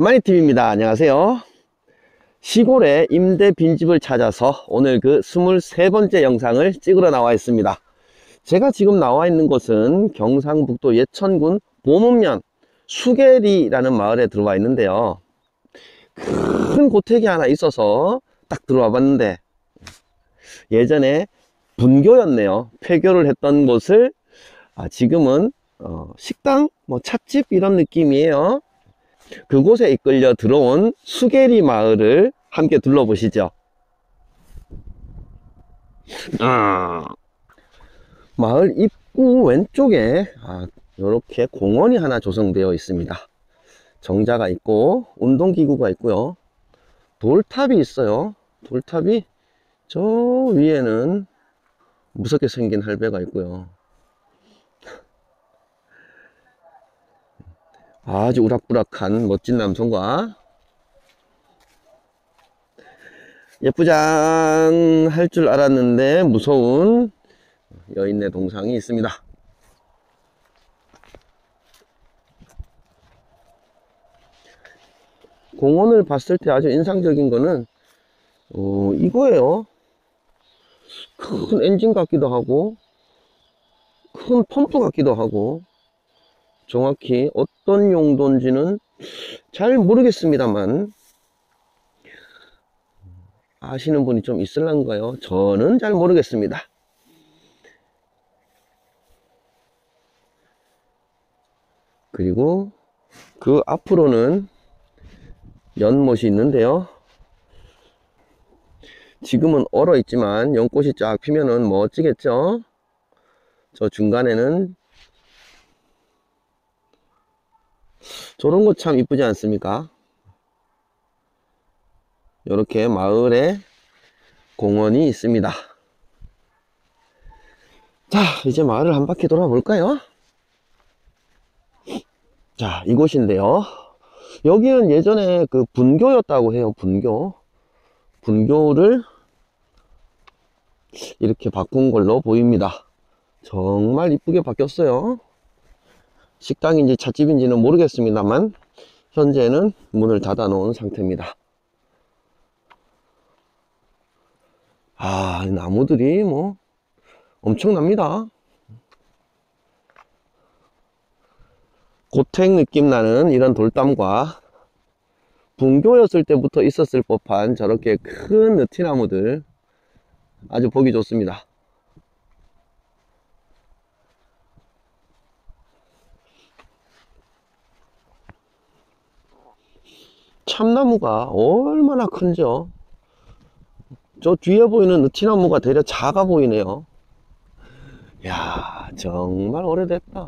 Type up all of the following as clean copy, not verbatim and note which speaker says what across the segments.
Speaker 1: 마니팀입니다. 안녕하세요. 시골에 임대 빈집을 찾아서 오늘 그 23번째 영상을 찍으러 나와 있습니다. 제가 지금 나와 있는 곳은 경상북도 예천군 보문면 수계리라는 마을에 들어와 있는데요. 큰 고택이 하나 있어서 딱 들어와 봤는데 예전에 분교였네요. 폐교를 했던 곳을 지금은 식당, 찻집 이런 느낌이에요. 그곳에 이끌려 들어온 수계리 마을을 함께 둘러보시죠. 마을 입구 왼쪽에 이렇게 공원이 하나 조성되어 있습니다. 정자가 있고 운동기구가 있고요. 돌탑이 있어요. 돌탑이 저 위에는 무섭게 생긴 할배가 있고요. 아주 우락부락한 멋진 남성과 예쁘장 할 줄 알았는데 무서운 여인네 동상이 있습니다. 공원을 봤을 때 아주 인상적인 거는 이거예요. 큰 엔진 같기도 하고 큰 펌프 같기도 하고 정확히 어떤 용도인지는 잘 모르겠습니다만 아시는 분이 좀 있을란가요? 저는 잘 모르겠습니다. 그리고 그 앞으로는 연못이 있는데요. 지금은 얼어 있지만 연꽃이 쫙 피면은 멋지겠죠? 저 중간에는 저런 거 참 이쁘지 않습니까? 이렇게 마을에 공원이 있습니다. 자, 이제 마을을 한 바퀴 돌아볼까요? 자, 이곳인데요. 여기는 예전에 그 분교였다고 해요. 분교를 이렇게 바꾼 걸로 보입니다. 정말 이쁘게 바뀌었어요. 식당인지 찻집인지는 모르겠습니다만 현재는 문을 닫아 놓은 상태입니다. 이 나무들이 엄청납니다. 고택 느낌 나는 이런 돌담과 분교였을 때부터 있었을 법한 저렇게 큰 느티나무들 아주 보기 좋습니다. 참나무가 얼마나 큰죠. 저 뒤에 보이는 느티나무가 되려 작아 보이네요. 야, 정말 오래됐다.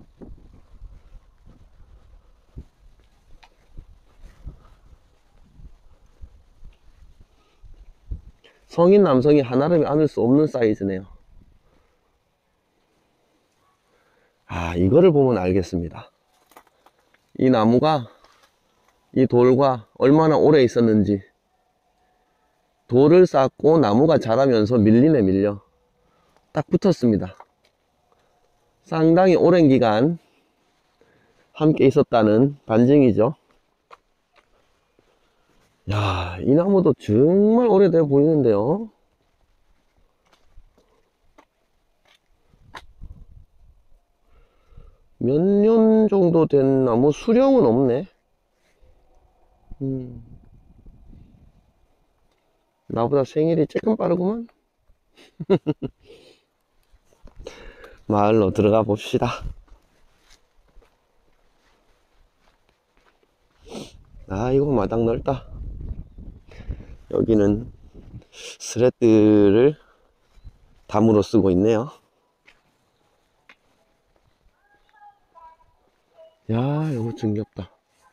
Speaker 1: 성인 남성이 한아름에 안을 수 없는 사이즈네요. 이거를 보면 알겠습니다. 이 나무가 이 돌과 얼마나 오래 있었는지. 돌을 쌓고 나무가 자라면서 밀리네 밀려. 딱 붙었습니다. 상당히 오랜 기간 함께 있었다는 반증이죠. 야, 이 나무도 정말 오래돼 보이는데요. 몇 년 정도 된 나무 수령은 없네. 나보다 생일이 조금 빠르구만. 마을로 들어가 봅시다. 이거 마당 넓다. 여기는 스레드를 담으로 쓰고 있네요. 야, 이거 정겹다.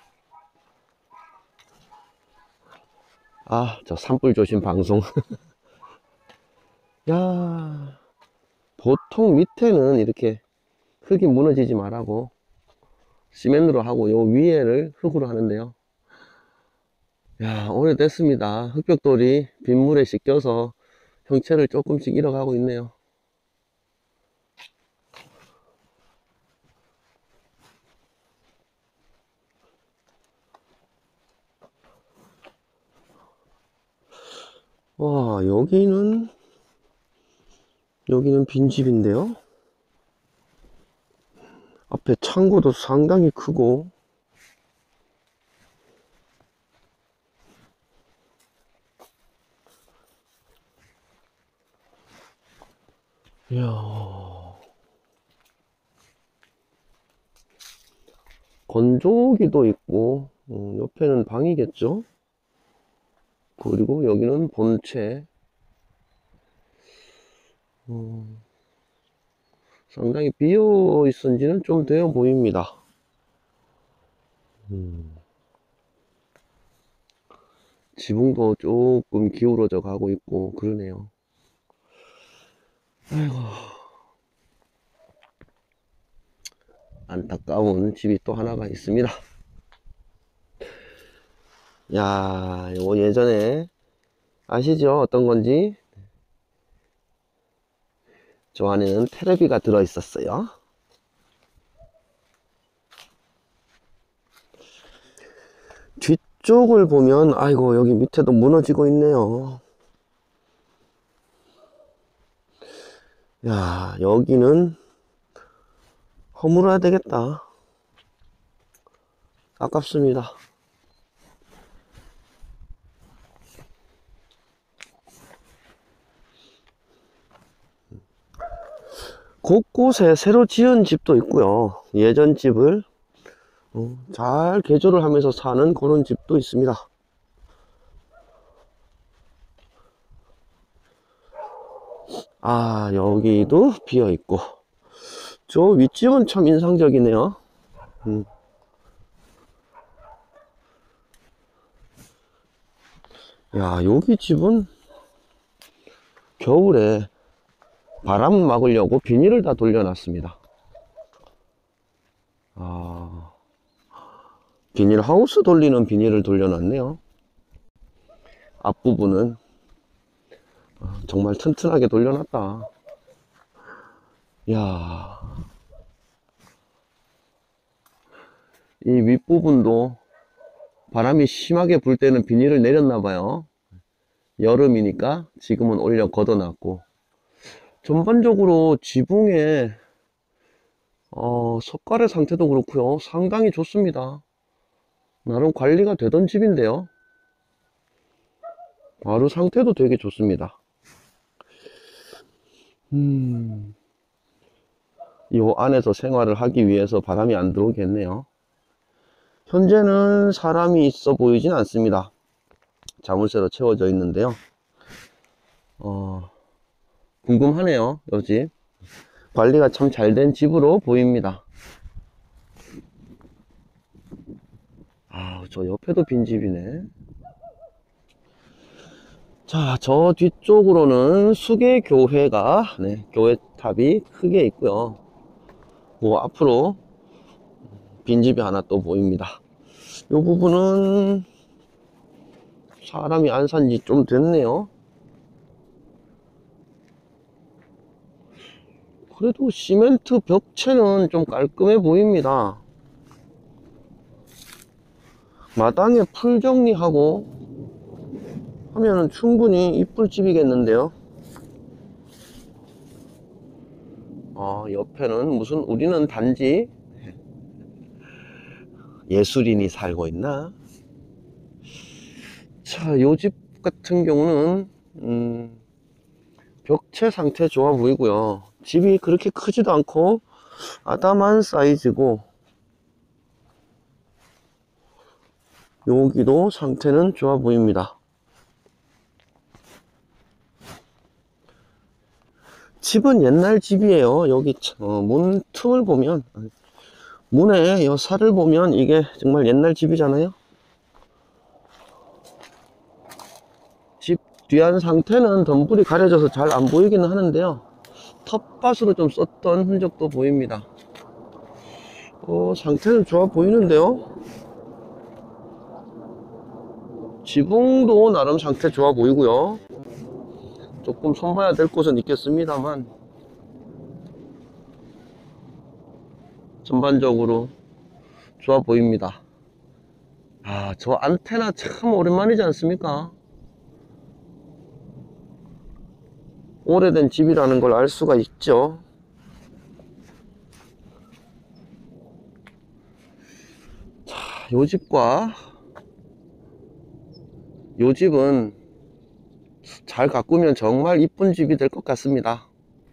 Speaker 1: 저 산불 조심 방송. 야, 보통 밑에는 이렇게 흙이 무너지지 말라고 시멘트로 하고 요 위에를 흙으로 하는데요. 야, 오래됐습니다. 흙벽돌이 빗물에 씻겨서 형체를 조금씩 잃어가고 있네요. 와, 여기는 빈집인데요. 앞에 창고도 상당히 크고, 이야, 건조기도 있고, 옆에는 방이겠죠? 그리고 여기는 본체. 상당히 비어 있은 지는 좀 되어 보입니다. 지붕도 조금 기울어져 가고 있고, 그러네요. 아이고, 안타까운 집이 또 하나가 있습니다. 야, 이거 예전에 아시죠? 어떤 건지? 저 안에는 테레비가 들어 있었어요. 뒤쪽을 보면, 아이고, 여기 밑에도 무너지고 있네요. 야, 여기는 허물어야 되겠다. 아깝습니다. 곳곳에 새로 지은 집도 있고요. 예전 집을 잘 개조를 하면서 사는 그런 집도 있습니다. 아, 여기도 비어 있고, 저 윗집은 참 인상적이네요. 야, 여기 집은 겨울에 바람 막으려고 비닐을 다 돌려놨습니다. 아, 비닐 하우스 돌리는 비닐을 돌려놨네요. 앞부분은 정말 튼튼하게 돌려놨다. 야, 이 윗부분도 바람이 심하게 불 때는 비닐을 내렸나봐요. 여름이니까 지금은 올려 걷어놨고, 전반적으로 지붕의 석가래 상태도 그렇고요, 상당히 좋습니다. 나름 관리가 되던 집인데요. 바로 상태도 되게 좋습니다. 이 안에서 생활을 하기 위해서 바람이 안 들어오겠네요. 현재는 사람이 있어 보이진 않습니다. 자물쇠로 채워져 있는데요. 궁금하네요. 이 집 관리가 참 잘 된 집으로 보입니다. 아, 저 옆에도 빈집이네. 자, 저 뒤쪽으로는 수계교회가, 교회탑이 크게 있고요. 그 앞으로 빈집이 하나 또 보입니다. 이 부분은 사람이 안 산지 좀 됐네요. 그래도 시멘트 벽체는 좀 깔끔해 보입니다. 마당에 풀 정리하고 하면은 충분히 이쁠 집이겠는데요. 옆에는 무슨, 우리는 단지 예술인이 살고 있나? 자, 요 집 같은 경우는 벽체 상태 좋아 보이고요. 집이 그렇게 크지도 않고 아담한 사이즈고, 여기도 상태는 좋아 보입니다. 집은 옛날 집이에요. 여기 문 틈을 보면, 문에 이 살을 보면 이게 정말 옛날 집이잖아요. 집 뒤안 상태는 덤불이 가려져서 잘 안 보이기는 하는데요. 텃밭으로 좀 썼던 흔적도 보입니다. 상태는 좋아 보이는데요. 지붕도 나름 상태 좋아 보이고요. 조금 손봐야 될 곳은 있겠습니다만, 전반적으로 좋아 보입니다. 아, 저 안테나 참 오랜만이지 않습니까? 오래된 집이라는 걸 알 수가 있죠. 자, 요 집과 요 집은 잘 가꾸면 정말 이쁜 집이 될 것 같습니다.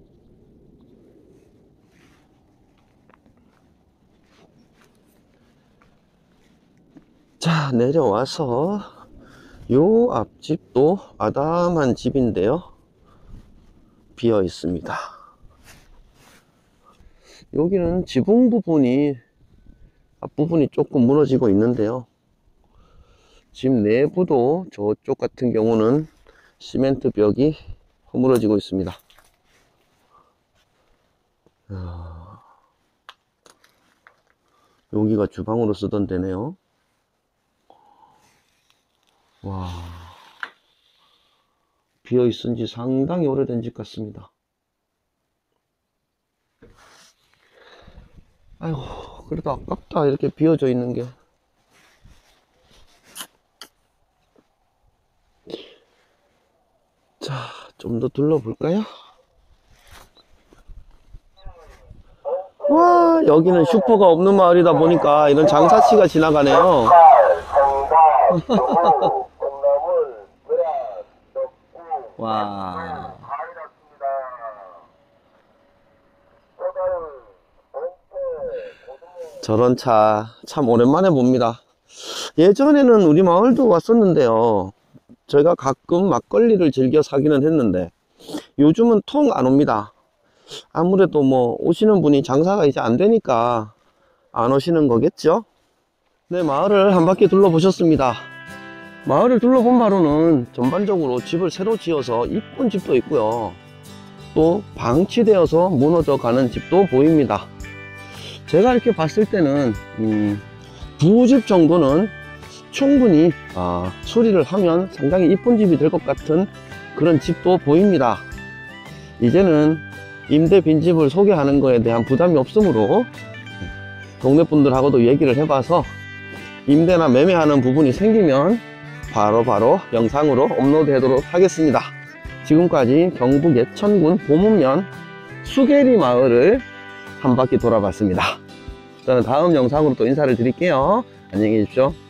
Speaker 1: 자, 내려와서 요 앞집도 아담한 집인데요, 비어 있습니다. 여기는 지붕 부분이 앞부분이 조금 무너지고 있는데요, 집 내부도 저쪽 같은 경우는 시멘트 벽이 허물어지고 있습니다. 여기가 주방으로 쓰던 데네요. 와, 비어 있은 지 상당히 오래된 집 같습니다. 아이고, 그래도 아깝다, 이렇게 비어져 있는 게. 자, 좀 더 둘러볼까요? 와, 여기는 슈퍼가 없는 마을이다 보니까 이런 장사치가 지나가네요. 와, 저런 차 참 오랜만에 봅니다. 예전에는 우리 마을도 왔었는데요, 저희가 가끔 막걸리를 즐겨 사기는 했는데 요즘은 통 안 옵니다. 아무래도 뭐 오시는 분이 장사가 이제 안 되니까 안 오시는 거겠죠? 네, 마을을 한 바퀴 둘러보셨습니다. 마을을 둘러본 바로는 전반적으로 집을 새로 지어서 이쁜 집도 있고요, 또 방치되어서 무너져 가는 집도 보입니다. 제가 이렇게 봤을 때는 두 집 정도는 충분히 수리를 하면 상당히 이쁜 집이 될 것 같은 그런 집도 보입니다. 이제는 임대 빈집을 소개하는 거에 대한 부담이 없으므로 동네 분들하고도 얘기를 해봐서 임대나 매매하는 부분이 생기면 바로 영상으로 업로드 하도록 하겠습니다. 지금까지 경북 예천군 보문면 수계리 마을을 한 바퀴 돌아봤습니다. 저는 다음 영상으로 또 인사를 드릴게요. 안녕히 계십시오.